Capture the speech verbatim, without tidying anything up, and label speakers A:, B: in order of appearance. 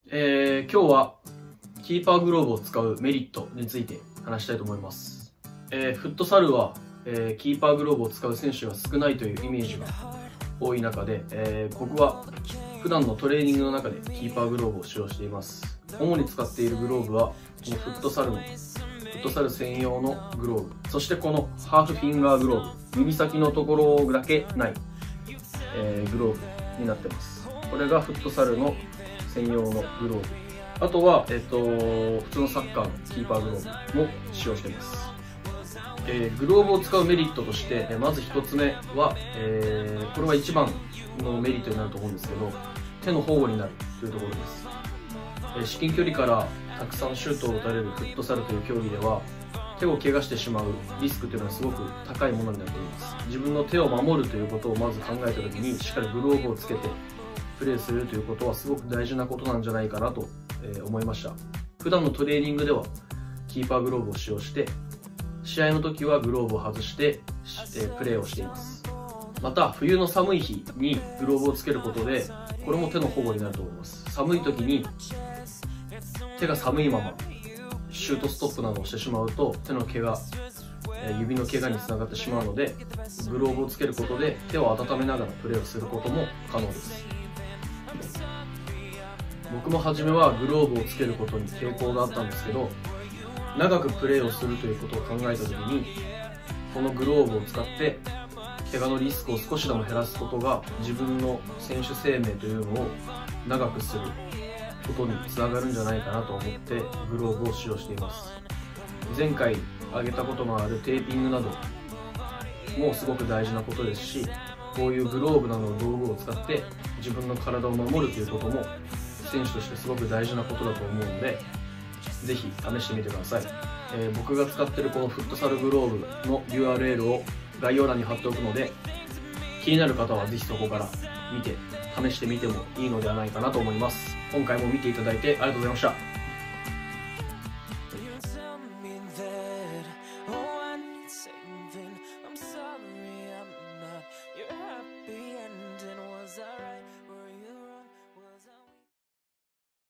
A: えー、今日はキーパーグローブを使うメリットについて話したいと思います。えー、フットサルは、えー、キーパーグローブを使う選手が少ないというイメージが多い中で、えー、僕は普段のトレーニングの中でキーパーグローブを使用しています。主に使っているグローブはこのフットサルのフットサル専用のグローブ、そしてこのハーフフィンガーグローブ、指先のところだけない、えー、グローブになってます。これがフットサルの専用のグローブ。あとは、えっと、普通のサッカーのキーパーグローブも使用しています。えー、グローブを使うメリットとして、まずひとつめは、えー、これは一番のメリットになると思うんですけど、手の保護になるというところです。えー、至近距離からたくさんシュートを打たれるフットサルという競技では、手を怪我してしまうリスクというのはすごく高いものになっています。自分の手を守るということをまず考えたときに、しっかりグローブをつけてプレーするということはすごく大事なことなんじゃないかなと思いました。普段のトレーニングではキーパーグローブを使用して、試合の時はグローブを外してプレーをしています。また冬の寒い日にグローブをつけることで、これも手の保護になると思います。寒い時に手が寒いままシュートストップなどをしてしまうと、手の怪我、指の怪我につながってしまうので、グローブをつけることで手を温めながらプレーをすることも可能です。僕も初めはグローブをつけることに抵抗があったんですけど、長くプレーをするということを考えた時に、このグローブを使って怪我のリスクを少しでも減らすことが自分の選手生命というのを長くすることにつながるんじゃないかなと思ってグローブを使用しています。前回挙げたことのあるテーピングなどもすごく大事なことですし、こういうグローブなどの道具を使って自分の体を守るということも選手としてすごく大事なことだと思うので、ぜひ試してみてください。えー、僕が使っているこのフットサルグローブの ユーアールエル を概要欄に貼っておくので、気になる方はぜひそこから見て試してみてもいいのではないかなと思います。今回も見ていただいてありがとうございました。